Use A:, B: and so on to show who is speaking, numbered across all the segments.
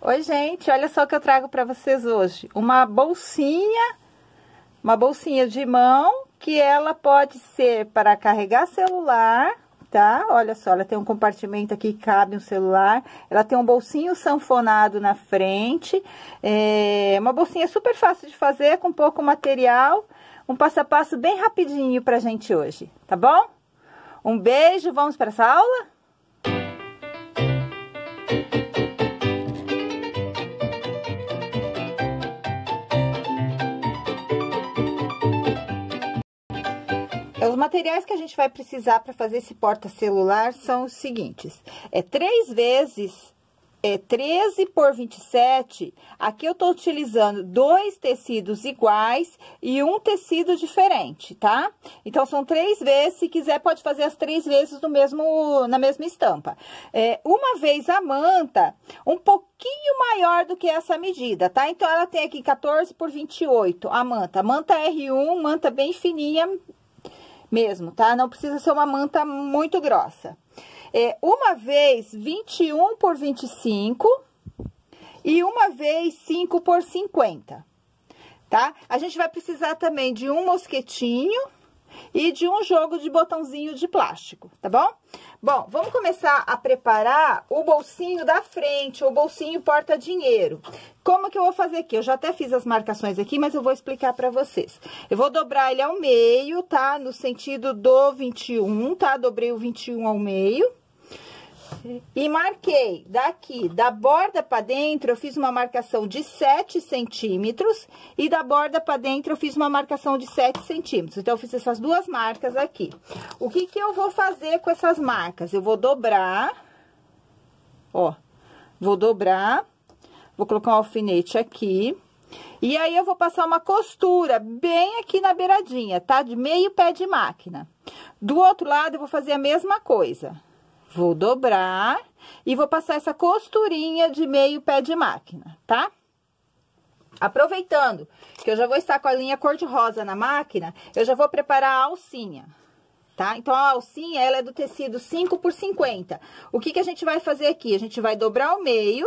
A: Oi, gente, olha só o que eu trago para vocês hoje. Uma bolsinha de mão, que ela pode ser para carregar celular, tá? Olha só, ela tem um compartimento aqui que cabe um celular. Ela tem um bolsinho sanfonado na frente. É uma bolsinha super fácil de fazer, com pouco material. Um passo a passo bem rapidinho pra gente hoje, tá bom? Um beijo, vamos para essa aula? Os materiais que a gente vai precisar para fazer esse porta-celular são os seguintes. 3 vezes 13 por 27. Aqui eu tô utilizando 2 tecidos iguais e um tecido diferente, tá? Então, são 3 vezes. Se quiser, pode fazer as 3 vezes na mesma estampa. Uma vez a manta, um pouquinho maior do que essa medida, tá? Então, ela tem aqui 14 por 28, a manta. Manta R1, manta bem fininha mesmo, tá? Não precisa ser uma manta muito grossa. Uma vez 21 por 25 e uma vez 5 por 50, tá? A gente vai precisar também de um mosquetinho e de um jogo de botãozinho de plástico, tá bom? Bom, vamos começar a preparar o bolsinho da frente, o bolsinho porta-dinheiro. Como que eu vou fazer aqui? Eu já até fiz as marcações aqui, mas eu vou explicar pra vocês. Eu vou dobrar ele ao meio, tá? No sentido do 21, tá? Dobrei o 21 ao meio. E marquei daqui, da borda pra dentro, eu fiz uma marcação de 7 centímetros. E da borda pra dentro, eu fiz uma marcação de 7 centímetros. Então, eu fiz essas duas marcas aqui. O que que eu vou fazer com essas marcas? Eu vou dobrar, ó, vou dobrar, vou colocar um alfinete aqui. E aí, eu vou passar uma costura bem aqui na beiradinha, tá? De meio pé de máquina. Do outro lado, eu vou fazer a mesma coisa. Vou dobrar e vou passar essa costurinha de meio pé de máquina, tá? Aproveitando que eu já vou estar com a linha cor-de-rosa na máquina, eu já vou preparar a alcinha, tá? Então, a alcinha, ela é do tecido 5 por 50. O que que a gente vai fazer aqui? A gente vai dobrar ao meio,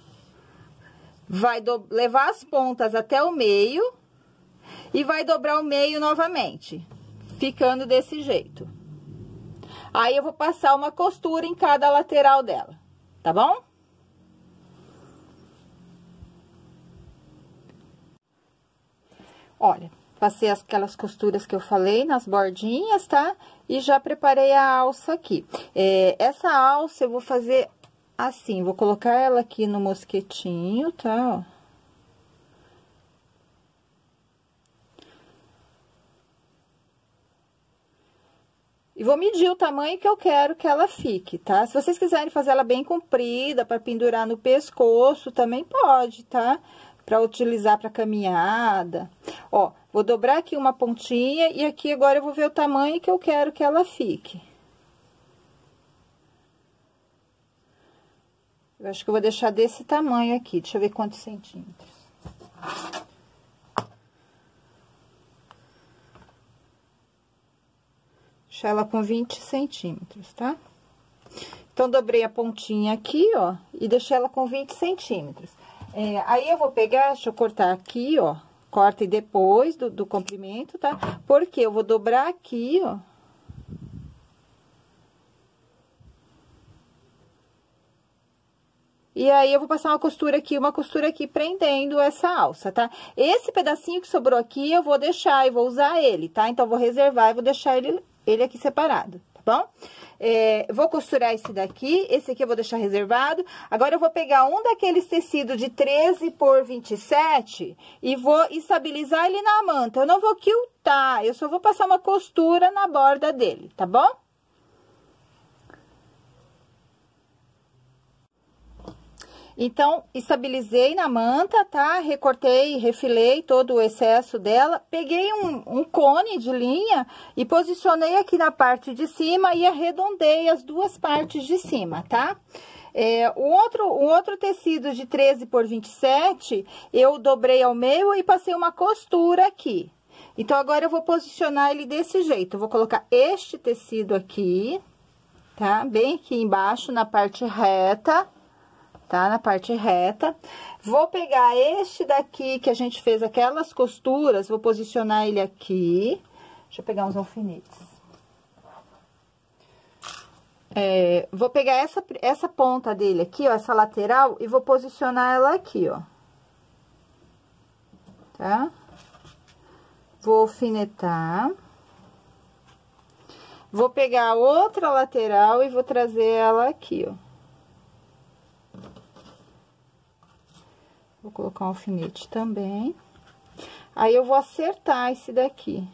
A: vai levar as pontas até o meio e vai dobrar o meio novamente, ficando desse jeito. Aí, eu vou passar uma costura em cada lateral dela, tá bom? Olha, passei aquelas costuras que eu falei nas bordinhas, tá? E já preparei a alça aqui. Essa alça eu vou fazer assim, vou colocar ela aqui no mosquetinho, tá? Ó. E vou medir o tamanho que eu quero que ela fique, tá? Se vocês quiserem fazer ela bem comprida, para pendurar no pescoço, também pode, tá? Para utilizar para caminhada. Ó, vou dobrar aqui uma pontinha e aqui agora eu vou ver o tamanho que eu quero que ela fique. Eu acho que eu vou deixar desse tamanho aqui, deixa eu ver quantos centímetros. Deixar ela com 20 centímetros, tá? Então, dobrei a pontinha aqui, ó, e deixei ela com 20 centímetros. Aí, eu vou pegar, deixa eu cortar aqui, ó, corta e depois do comprimento, tá? Porque eu vou dobrar aqui, ó. E aí, eu vou passar uma costura aqui, prendendo essa alça, tá? Esse pedacinho que sobrou aqui, eu vou deixar e vou usar ele, tá? Então, eu vou reservar e vou deixar ele aqui separado, tá bom? Vou costurar esse daqui, esse aqui eu vou deixar reservado. Agora, eu vou pegar um daqueles tecidos de 13 por 27 e vou estabilizar ele na manta. Eu não vou quiltar, eu só vou passar uma costura na borda dele, tá bom? Então, estabilizei na manta, tá? Recortei, refilei todo o excesso dela. Peguei um cone de linha e posicionei aqui na parte de cima e arredondei as duas partes de cima, tá? O outro tecido de 13 por 27, eu dobrei ao meio e passei uma costura aqui. Então, agora eu vou posicionar ele desse jeito. Eu vou colocar este tecido aqui, tá? Bem aqui embaixo, na parte reta. tá? Na parte reta. Vou pegar este daqui, que a gente fez aquelas costuras, vou posicionar ele aqui. Deixa eu pegar uns alfinetes. Vou pegar essa ponta dele aqui, ó, essa lateral, e vou posicionar ela aqui, ó. Tá? Vou alfinetar. Vou pegar a outra lateral e vou trazer ela aqui, ó. Vou colocar um alfinete também. Aí, eu vou acertar esse daqui.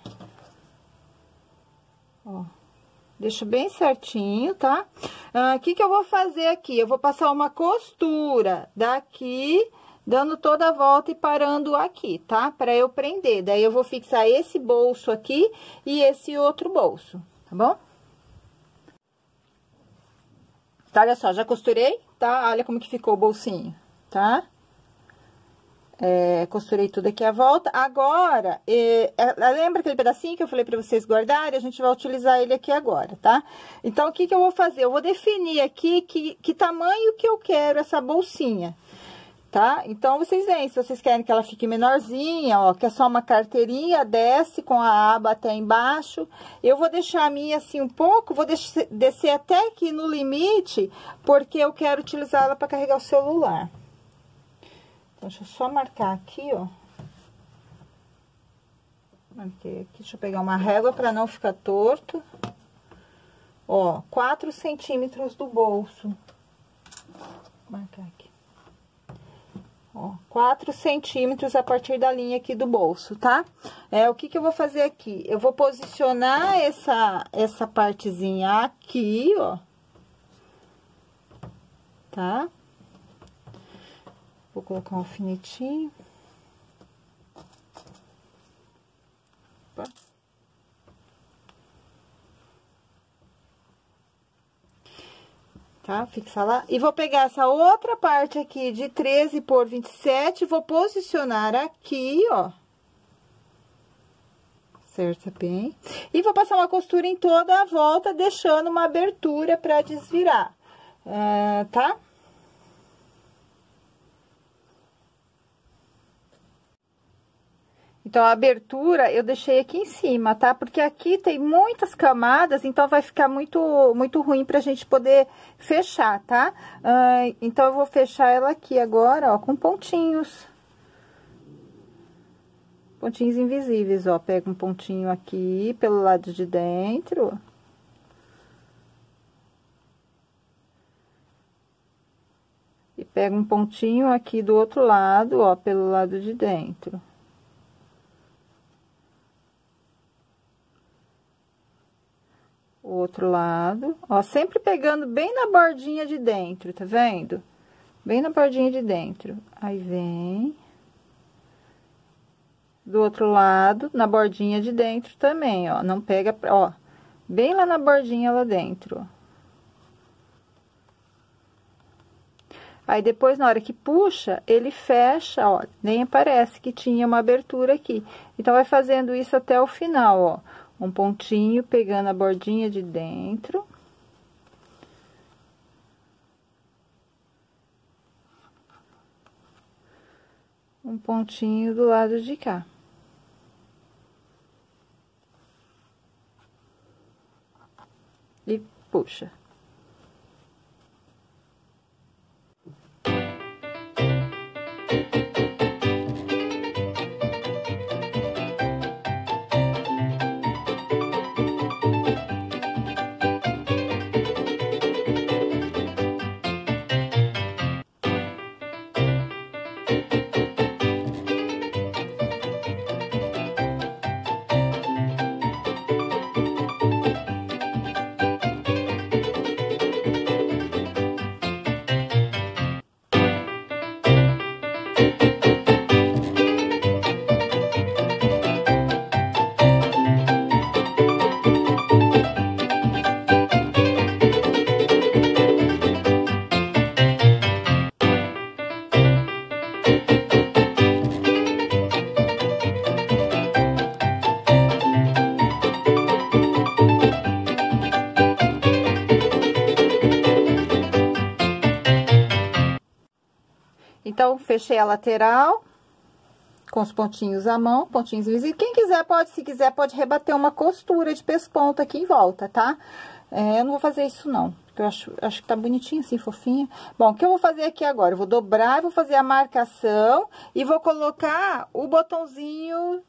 A: Ó. Deixo bem certinho, tá? O que eu vou fazer aqui? Eu vou passar uma costura daqui, dando toda a volta e parando aqui, tá? Pra eu prender. Daí, eu vou fixar esse bolso aqui e esse outro bolso, tá bom? Tá, olha só, já costurei, tá? Olha como que ficou o bolsinho, tá? Costurei tudo aqui à volta. Agora, lembra aquele pedacinho que eu falei pra vocês guardarem? A gente vai utilizar ele aqui agora, tá? Então, o que eu vou fazer? Eu vou definir aqui que tamanho que eu quero essa bolsinha, tá? Então, vocês veem, se vocês querem que ela fique menorzinha, ó, que é só uma carteirinha, desce com a aba até embaixo. Eu vou deixar a minha assim um pouco, vou descer até aqui no limite, porque eu quero utilizar ela para carregar o celular. Então, deixa eu só marcar aqui, ó. Marquei aqui, deixa eu pegar uma régua para não ficar torto. Ó, 4 centímetros do bolso. Vou marcar aqui. Ó, 4 centímetros a partir da linha aqui do bolso, tá? O que eu vou fazer aqui? Eu vou posicionar essa partezinha aqui, ó. Tá? Vou colocar um alfinetinho. Opa. Tá? Fixar lá. E vou pegar essa outra parte aqui de 13 por 27, vou posicionar aqui, ó. Acerta bem. E vou passar uma costura em toda a volta, deixando uma abertura pra desvirar. Tá? Então, a abertura eu deixei aqui em cima, tá? Porque aqui tem muitas camadas, então vai ficar muito ruim pra gente poder fechar, tá? Então, eu vou fechar ela aqui agora, ó, com pontinhos. Pontinhos invisíveis, ó. Pega um pontinho aqui pelo lado de dentro. E pega um pontinho aqui do outro lado, ó, pelo lado de dentro. O outro lado, ó, sempre pegando bem na bordinha de dentro, tá vendo? Bem na bordinha de dentro. Aí, vem. Do outro lado, na bordinha de dentro também, ó. Não pega, ó, bem lá na bordinha lá dentro, ó. Aí, depois, na hora que puxa, ele fecha, ó. Nem aparece que tinha uma abertura aqui. Então, vai fazendo isso até o final, ó. Um pontinho pegando a bordinha de dentro. Um pontinho do lado de cá. E puxa. Então, fechei a lateral com os pontinhos à mão, pontinhos invisíveis. Quem quiser pode, se quiser, pode rebater uma costura de pesponto aqui em volta, tá? Eu não vou fazer isso não, porque eu acho que tá bonitinho assim, fofinho. Bom, o que eu vou fazer aqui agora? Eu vou dobrar, vou fazer a marcação e vou colocar o botãozinho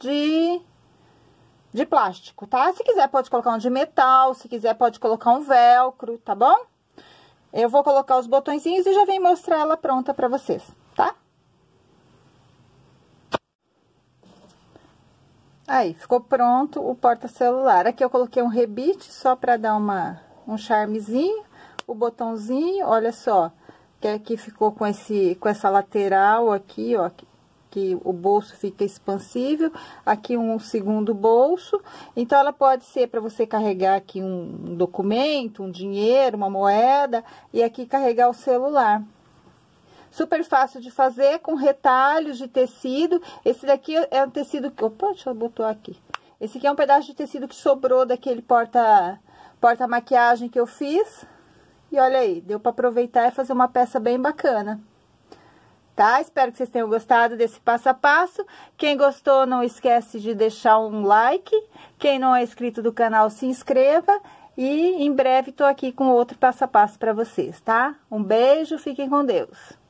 A: de plástico, tá? Se quiser pode colocar um de metal, se quiser pode colocar um velcro, tá bom? Eu vou colocar os botõezinhos e já venho mostrar ela pronta pra vocês, tá? Aí, ficou pronto o porta-celular. Aqui eu coloquei um rebite só pra dar um charmezinho. O botãozinho, olha só, que aqui ficou com essa lateral aqui, ó, que o bolso fica expansível. Aqui um segundo bolso. Então, ela pode ser para você carregar aqui um documento, um dinheiro, uma moeda, e aqui carregar o celular. Super fácil de fazer, com retalhos de tecido. Esse daqui é um tecido que... Opa, deixa eu botar aqui. Esse aqui é um pedaço de tecido que sobrou daquele porta-maquiagem que eu fiz. E olha aí, deu para aproveitar e fazer uma peça bem bacana. Tá? Espero que vocês tenham gostado desse passo a passo. Quem gostou, não esquece de deixar um like. Quem não é inscrito do canal, se inscreva. E em breve tô aqui com outro passo a passo para vocês, tá? Um beijo, fiquem com Deus.